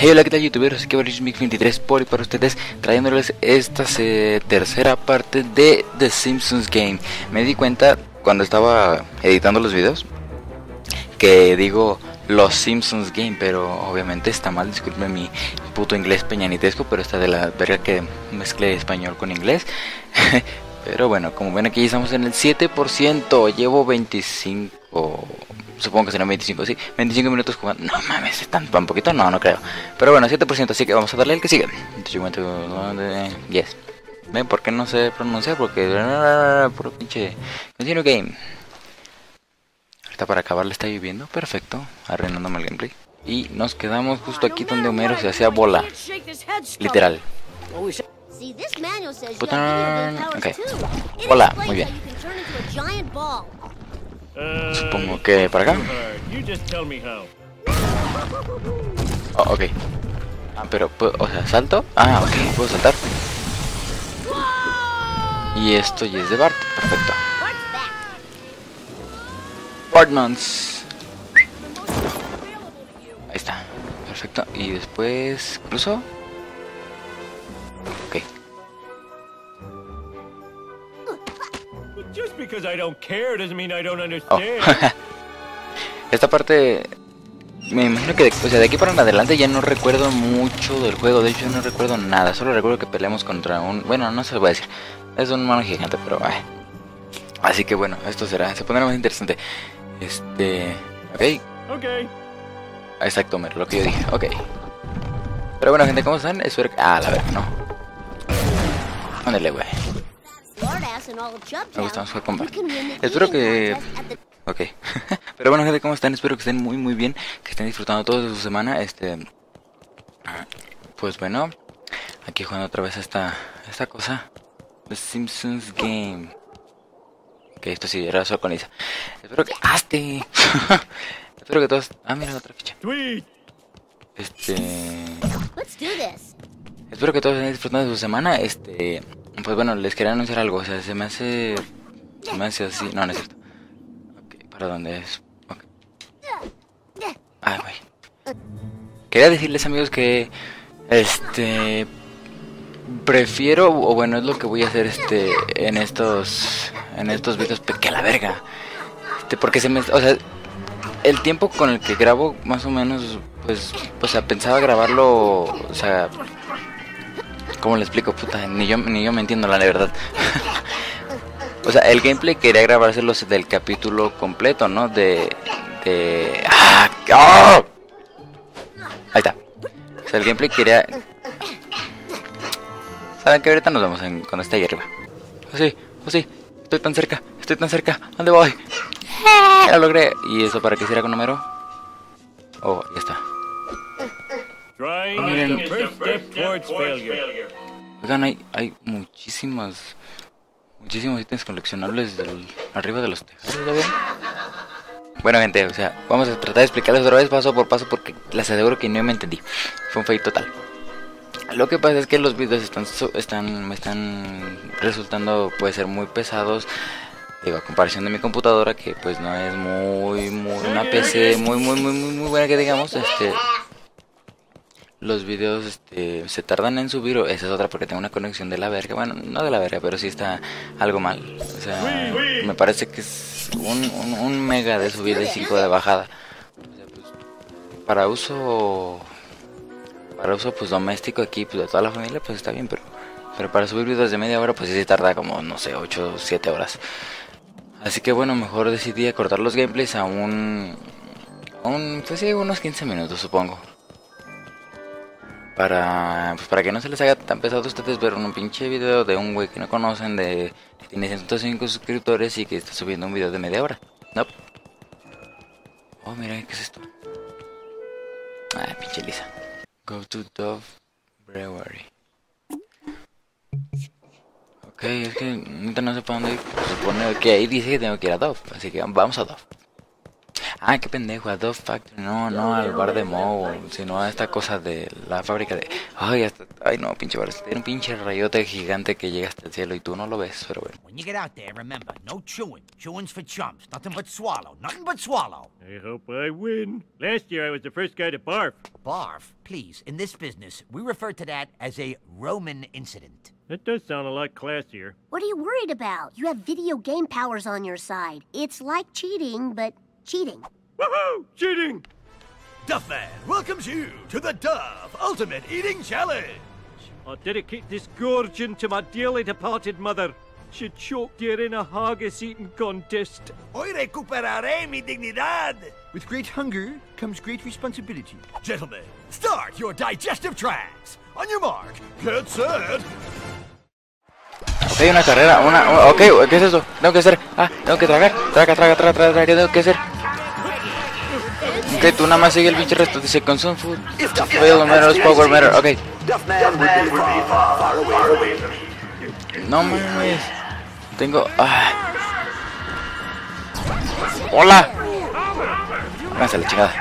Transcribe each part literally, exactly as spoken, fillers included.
Hey, hola, ¿qué tal, youtuberos? Aquí va Mix veintitrés por y para ustedes, trayéndoles esta eh, tercera parte de The Simpsons Game. Me di cuenta cuando estaba editando los videos que digo Los Simpsons Game, pero obviamente está mal, disculpen mi puto inglés peñanitesco, pero está de la verga que mezclé español con inglés. Pero bueno, como ven aquí estamos en el siete por ciento, llevo veinticinco, supongo que serán veinticinco, sí, veinticinco minutos jugando. No mames, ¿es tan, tan poquito? No, no creo. Pero bueno, siete por ciento, así que vamos a darle el que sigue. Yes. ¿Ven por qué no sé pronunciar? Porque puro pinche Continue Game. Ahorita para acabar le está lloviendo, perfecto, arruinándome el gameplay. Y nos quedamos justo aquí donde Homero se hacía bola, literal. Button. Ok. Hola, muy bien. Supongo que para acá. Oh, ok. Ah, pero, o sea, salto. Ah, ok, puedo saltar. Y esto ya es de Bart, perfecto. Bartmans. Ahí está, perfecto. Y después cruzo. Ok. Oh. Esta parte me imagino que de, o sea, de aquí para en adelante ya no recuerdo mucho del juego. De hecho no recuerdo nada, solo recuerdo que peleamos contra un, bueno, no se lo voy a decir, es un mono gigante, pero ay. Así que bueno, esto será, se pondrá más interesante. Este, ok. Ok. Exacto, Homero, lo que yo dije, ok. Pero bueno, gente, ¿cómo están? Espero que, ah, la verdad, no. Ándale, güey. Me gusta más jugar con Bart. Espero que... Ok. Pero bueno, gente, ¿cómo están? Espero que estén muy muy bien, que estén disfrutando todo de su semana. Este... Pues bueno, aquí jugando otra vez esta, esta cosa, The Simpsons Game. Ok, esto sí, era solo con Lisa. Espero que... ¡Aste! Espero que todos... Ah, mira la otra ficha. Este... Espero que todos estén disfrutando de su semana. Este... Pues bueno, les quería anunciar algo. O sea, se me hace... Se me hace así... No, no es cierto. Ok, ¿para dónde es? Ok. Ay, güey. Quería decirles, amigos, que... Este... Prefiero... O bueno, es lo que voy a hacer este... En estos... En estos videos... Que la verga. Este, porque se me... O sea... El tiempo con el que grabo, más o menos... Pues... O sea, pensaba grabarlo... O sea... ¿Cómo le explico? Puta, ni yo, ni yo me entiendo, la verdad. O sea, el gameplay quería grabárselos del capítulo completo, ¿no? De... de... ¡Ah! ¡Oh! Ahí está. O sea, el gameplay quería... Saben que ahorita nos vemos en, cuando esté ahí arriba. Oh sí, oh sí, estoy tan cerca, estoy tan cerca. ¿Dónde voy? Ya lo logré. ¿Y eso para qué hiciera con Homero? Oh, ya está. Miren. Oigan, hay, hay muchísimas Muchísimos ítems coleccionables del, arriba de los tejados, ¿ya ven? Bueno, gente, o sea, vamos a tratar de explicarles otra vez paso por paso, porque les aseguro que no me entendí. Fue un fail total. Lo que pasa es que los videos están, están, me están resultando, puede ser muy pesados. Digo, a comparación de mi computadora, que pues no es muy, muy, una P C muy, muy, muy, muy, muy buena que digamos, este... Los videos este, se tardan en subir, o esa es otra porque tengo una conexión de la verga. Bueno, no de la verga, pero sí está algo mal. O sea, me parece que es un, un, un mega de subida y cinco de bajada. O sea, pues, para uso... Para uso pues doméstico aquí, pues de toda la familia, pues está bien, pero... Pero para subir videos de media hora, pues sí se tarda como, no sé, ocho o siete horas. Así que bueno, mejor decidí acortar los gameplays a un... A un, pues sí, unos quince minutos supongo. Para, pues para que no se les haga tan pesado a ustedes ver un pinche video de un güey que no conocen, de que tiene ciento cinco suscriptores y que está subiendo un video de media hora. No. Oh, mira, ¿qué es esto? Ah, pinche Lisa. Go to Dove Brewery. Ok, es que ahorita no sé para dónde ir. Se supone que ahí dice que tengo que ir a Dove, así que vamos a Dove. Ah, qué pendejo, a Dove Factory, no, no al bar de Moe, sino a esta cosa de la fábrica de... Ay, hasta... Ay, no, pinche bar, tiene un pinche rayote gigante que llega hasta el cielo y tú no lo ves, pero bueno. When you get out there, remember, no chewing. Chewing's for chumps. Nothing but swallow. Nothing but swallow. I hope I win. Last year I was the first guy to barf. Barf, please. In this business, we refer to that as a Roman incident. That does sound a lot classier. What are you worried about? You have video game powers on your side. It's like cheating, but cheating. Woohoo! Cheating! Duffman welcomes you to the Dove Ultimate Eating Challenge. I'll dedicate this gorging to my dearly departed mother. She choked here in a haggis eating contest. Hoy recuperaré mi dignidad. With great hunger comes great responsibility. Gentlemen, start your digestive tracts. On your mark, get set. Ok, una carrera, una... una- Ok, ¿qué es eso? Tengo que hacer... Ah, tengo que tragar. Traga, traga, traga, traga, traga. ¿Qué tengo que hacer? Ok, tú nada más sigue el pinche resto. Dice consume food. Fail matters, power matter. Ok. No mames. Tengo... Ah. ¡Hola! Háganse la chingada.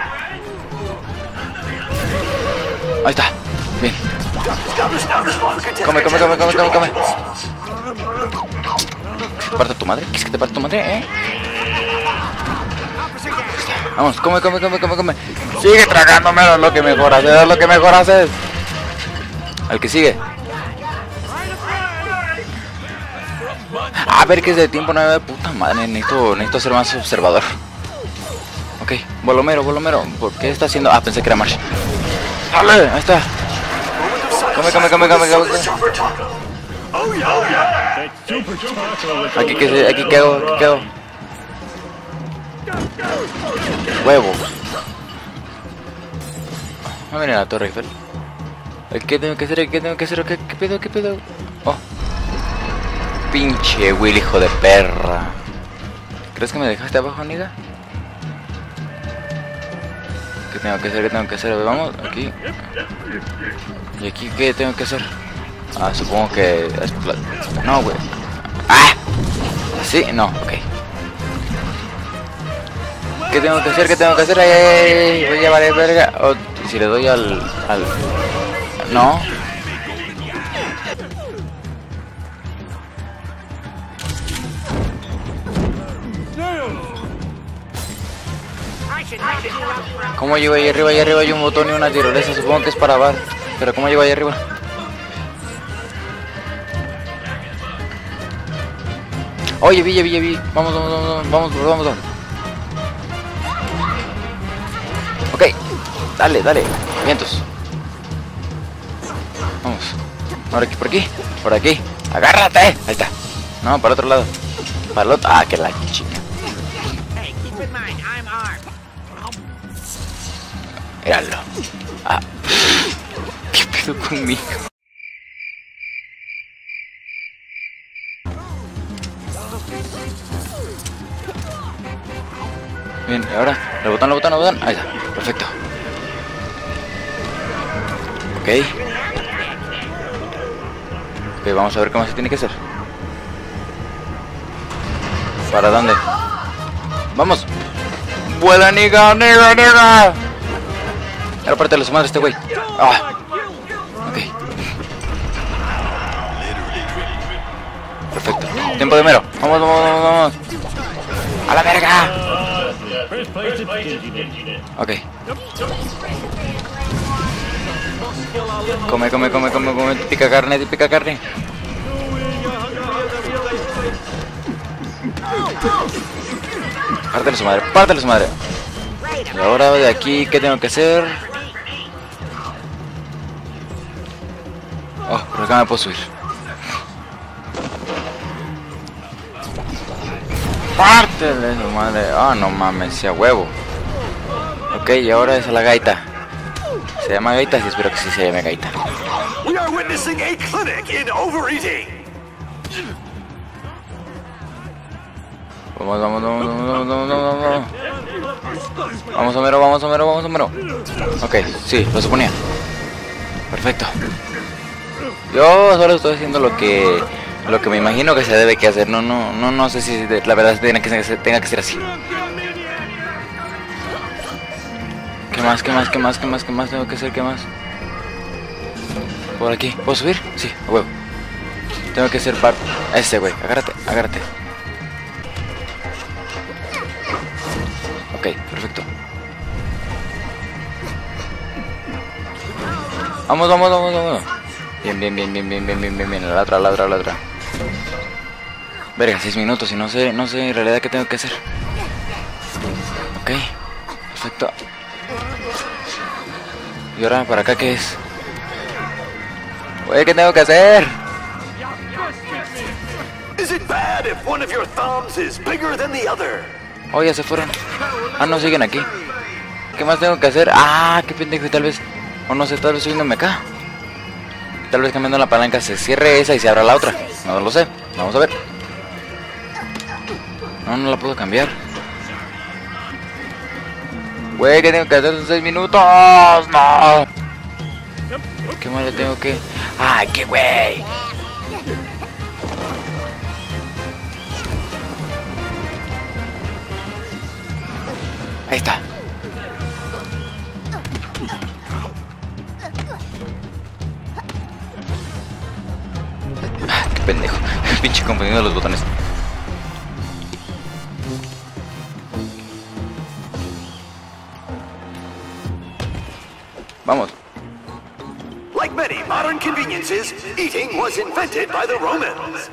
Ahí está. Bien. Come, come, come, come, come, come. ¿Te parte tu madre? ¿Quieres que te parte tu madre, eh? Vamos, come, come, come, come, come. Sigue tragándomelo, es lo que mejor haces, es lo que mejor haces. Al que sigue. A ver, que es de tiempo nueve, puta madre, necesito, necesito ser más observador. Ok, Bolomero, Bolomero, ¿por qué está haciendo? Ah, pensé que era Marsh. ¡Dale! Ahí está. Come, come, come, come, come. Aquí que aquí quedo, aquí quedo. Huevo. No viene la Torre Eiffel. ¿Qué tengo que hacer? ¿Qué tengo que hacer? ¿Qué, qué pedo? ¿Qué pedo? Oh. Pinche Will, hijo de perra. ¿Crees que me dejaste abajo, amiga? ¿Qué tengo que hacer? ¿Qué tengo que hacer? Vamos, aquí. ¿Y aquí qué tengo que hacer? Ah, supongo que... No, güey. ¡Ah! ¿Sí? No, ok. ¿Qué tengo que hacer? ¿Qué tengo que hacer? ¡Ay, ay, ay! Voy a llevar verga. Oh, ¿y si le doy al... al... No. ¿Cómo llego ahí arriba? Ahí arriba hay un botón y una tirolesa. Supongo que es para bar. Pero ¿cómo llego ahí arriba? Oye, vi, vi, vi. Vamos, vamos, vamos, vamos, vamos, vamos. Ok. Dale, dale. Vientos. Vamos. Ahora aquí, por aquí. Por aquí. Agárrate. Ahí está. No, para el otro lado. Para el otro. Ah, que la chica. Míralo. Ah. ¿Qué pedo conmigo? Bien, y ahora, el botón, el botón, el botón. Ahí está, perfecto. Ok. Ok, vamos a ver cómo se tiene que hacer. ¿Para dónde? ¡Vamos! ¡Vuela, niga, niga, niga! Era parte de su madre este güey. Ah. Ok. Perfecto. Tiempo de mero. Vamos, vamos, vamos, vamos. ¡A la verga! Ok. Come, come, come, come, come. Pica carne, pica carne. Pártele su madre, pártele su madre. Y ahora de aquí, ¿qué tengo que hacer? Oh, por acá me puedo subir. Pártele su madre. Ah, oh, no mames, sea huevo. Ok, y ahora es a la gaita. ¿Se llama gaita? Sí, espero que sí se llame gaita. We are witnessing a clinic in overeating. Vamos, vamos, vamos, vamos, vamos, vamos, vamos, vamos. Vamos, Homero, vamos, Homero, vamos, Homero. Ok, sí, lo suponía. Perfecto. Yo solo estoy haciendo lo que lo que me imagino que se debe que hacer. No, no, no, no sé si la verdad tiene que ser, tenga que ser así. ¿Qué más, qué más, qué más, qué más, qué más tengo que hacer? ¿Qué más? Por aquí. ¿Puedo subir? Sí, a huevo. Tengo que hacer par... Ese, güey. Agárrate, agárrate. Ok, perfecto. Vamos, vamos, vamos, vamos. Bien, bien, bien, bien, bien, bien, bien, bien, bien. La otra, la otra, la otra. Verga, seis minutos y no sé, no sé en realidad qué tengo que hacer. Ok, perfecto. ¿Y ahora para acá qué es? Güey, ¿qué tengo que hacer? Is it bad if one of your thumbs is bigger than the other? Oh, ya se fueron. Ah, no, siguen aquí. ¿Qué más tengo que hacer? Ah, qué pendejo, tal vez... O no sé, tal vez subiéndome acá. Tal vez cambiando la palanca se cierre esa y se abra la otra. No lo sé, vamos a ver. No, no la puedo cambiar. Güey, ¿qué tengo que hacer en seis minutos? ¡No! ¿Qué más le tengo que...? ¡Ay, qué güey! Ahí está. Ah, qué pendejo. Pinche confundido de los botones. Vamos. Like many modern conveniences, eating was invented by the Romans.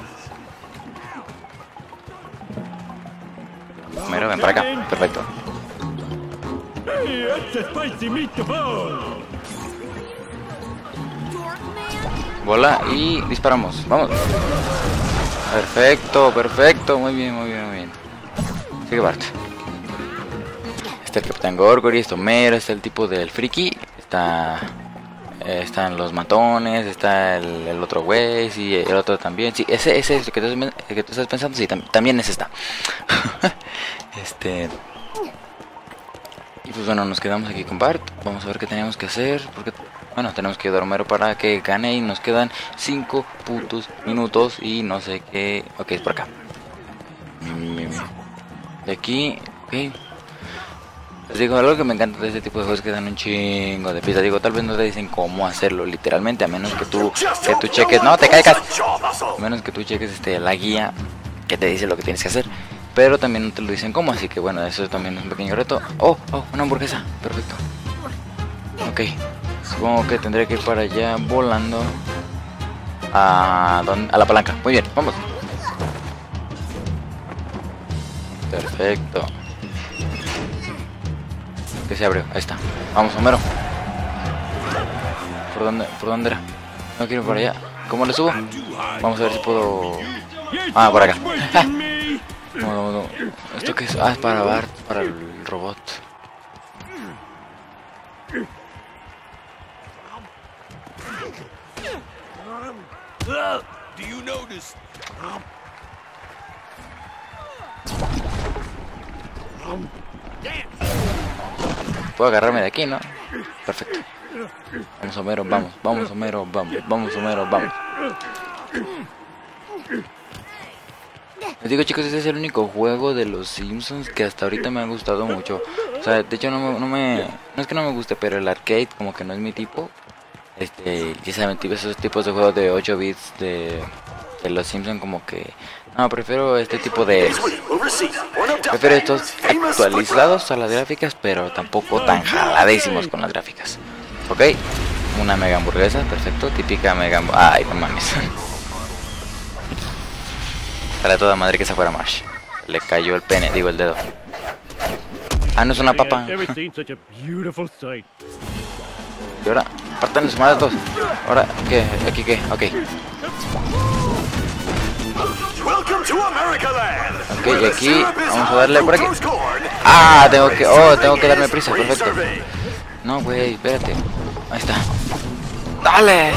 Mero, ven para acá. Perfecto. Hey, that's a spicy meatball. Bola y disparamos. Vamos. Perfecto, perfecto. Muy bien, muy bien, muy bien. Sigue Bart. Está el Capitán Gorgory, está Homero, está el tipo del friki. Está... Eh, están los matones, está el, el otro güey, sí, el otro también. Sí, ese, ese es el que tú, el que tú estás pensando, sí, tam, también ese está. Este... Y pues bueno, nos quedamos aquí con Bart. Vamos a ver qué tenemos que hacer. Porque, bueno, tenemos que ayudar a Homero para que gane. Y nos quedan cinco putos minutos. Y no sé qué... Ok, es por acá. De aquí... Ok. Les digo, algo que me encanta de este tipo de juegos es que dan un chingo de pista. Digo, tal vez no te dicen cómo hacerlo literalmente. A menos que tú, que tú cheques... ¡No, te caigas! A menos que tú cheques este, la guía que te dice lo que tienes que hacer. Pero también no te lo dicen cómo, así que bueno, eso también es un pequeño reto. Oh, oh, una hamburguesa, perfecto. Ok, supongo que tendré que ir para allá volando a, a la palanca. Muy bien, vamos. Perfecto. Que se abrió, ahí está. Vamos, Homero. ¿Por dónde, por dónde era? No quiero ir para allá. ¿Cómo le subo? Vamos a ver si puedo... Ah, por acá. ¡Ah! No, no, no. ¿Esto qué es? Ah, es para Bart, para el robot. Do you notice? Puedo agarrarme de aquí, ¿no? Perfecto. Vamos, Homero, vamos. Vamos, Homero, vamos. Vamos, Homero, vamos. Les digo, chicos, este es el único juego de los Simpsons que hasta ahorita me ha gustado mucho. O sea, de hecho no me, no me... No es que no me guste, pero el arcade como que no es mi tipo. Este, ya saben, esos tipos de juegos de ocho bits de, de los Simpsons como que... No, prefiero este tipo de... Prefiero estos actualizados a las gráficas, pero tampoco tan jaladísimos con las gráficas. Ok, una mega hamburguesa, perfecto, típica mega hamburguesa. Ay, no mames. Para toda madre que se fuera Marsh. Le cayó el pene, digo el dedo. Ah, no es una papa. Ever seen such a beautiful sight? Y ahora, partan los madres todos. Ahora, ¿qué? ¿Aquí qué? Ok. Ok, y aquí, vamos a darle por aquí. Ah, tengo que, oh, tengo que darme prisa, perfecto. No, güey, espérate. Ahí está. ¡Dale!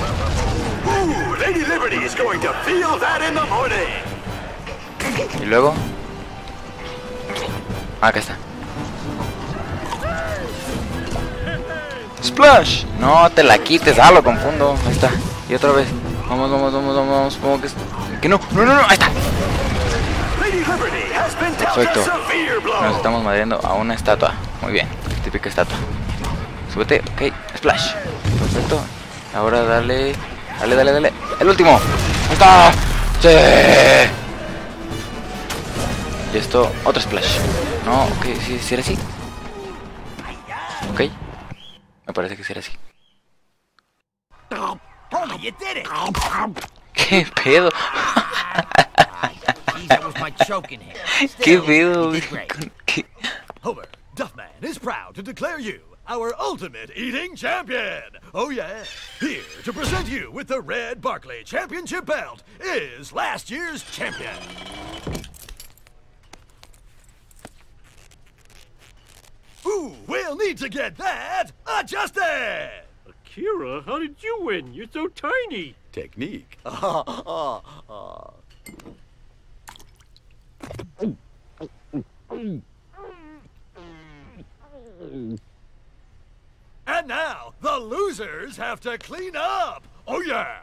Y luego... Ah, acá está. ¡Splash! No te la quites, ah, lo confundo. Ahí está. Y otra vez. Vamos, vamos, vamos, vamos, vamos. Supongo que es... Que no, no, no, no, ahí está. Perfecto. Nos estamos madreando a una estatua. Muy bien, típica estatua. súbete, ok, splash. Perfecto. Ahora dale, dale, dale, dale. El último. ¡Ahí está! ¡Sí! Y esto, otro splash. No, ok, sí, sí era así. Ok. Me parece que sí era así. Homie, you did it! ¿Qué pedo? Geez, that was my choking hit. ¿Qué Still, pedo? you did great. ¿Qué? Homer, Duffman is proud to declare you our ultimate eating champion. Oh yeah. Here to present you with the Red Barkley Championship belt is last year's champion. Ooh, we'll need to get that adjusted. Akira, how did you win? You're so tiny. Technique. And now, the losers have to clean up! Oh yeah!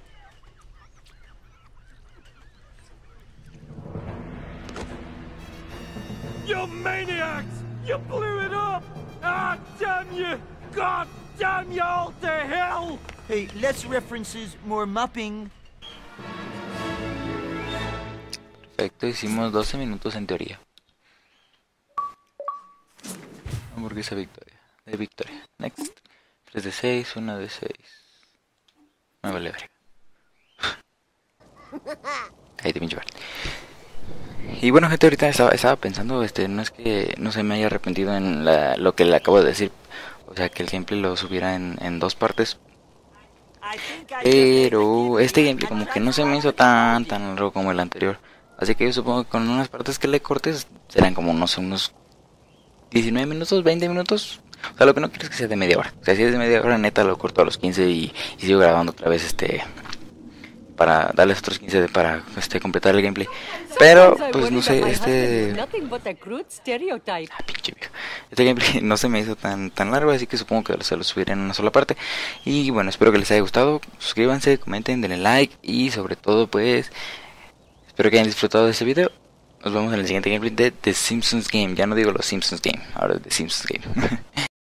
You maniacs! You blew it up! Ah, damn you! God damn you all to hell! Hey, less references, more mapping. Perfecto, hicimos doce minutos en teoría. Hamburguesa victoria. De victoria. Next. tres de seis, uno de seis. Me vale verga. Ahí te pinche. Y bueno, gente, ahorita estaba, estaba pensando, este, no es que no se me haya arrepentido en la, lo que le acabo de decir. O sea, que el gameplay lo subiera en, en dos partes. Pero este gameplay como que no se me hizo tan, tan largo como el anterior. Así que yo supongo que con unas partes que le cortes serán como, no sé, unos diecinueve minutos, veinte minutos. O sea, lo que no quiero es que sea de media hora. O sea, si es de media hora, neta, lo corto a los quince y, y sigo grabando otra vez este... para darles otros quince de, para este, completar el gameplay. Pero, pues no sé, este... Ah, pinche viejo. Este gameplay no se me hizo tan, tan largo, así que supongo que se lo subiré en una sola parte. Y bueno, espero que les haya gustado. Suscríbanse, comenten, denle like y sobre todo, pues... espero que hayan disfrutado de este video. Nos vemos en el siguiente gameplay de The Simpsons Game. Ya no digo los Simpsons Game, ahora es The Simpsons Game.